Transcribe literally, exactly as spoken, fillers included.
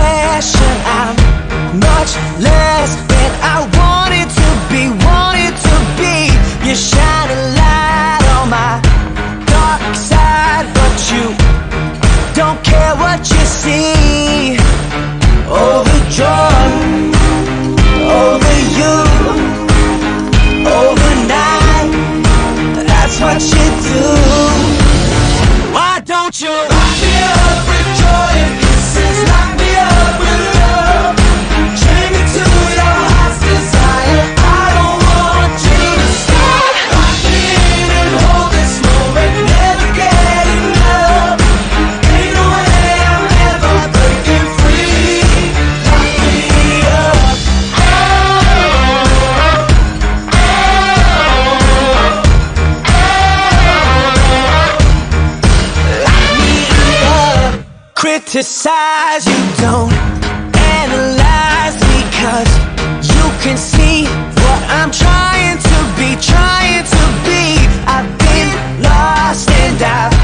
possession. I'm much less than I wanted to be, wanted to be. You shine a light on my dark side, but you don't care what you see. Overjoyed over you, overnight, that's what you do. Why don't you lock me up with joy and kisses, lock me up with love, chain me to your heart's desire. I don't want you to stop. Lock me in and hold this moment, never get enough. Ain't no way I'm ever breaking free. Lock me up. Oh, criticize, you don't analyze me, 'cause you can see what I'm trying to be, trying to be. I've been lost and I've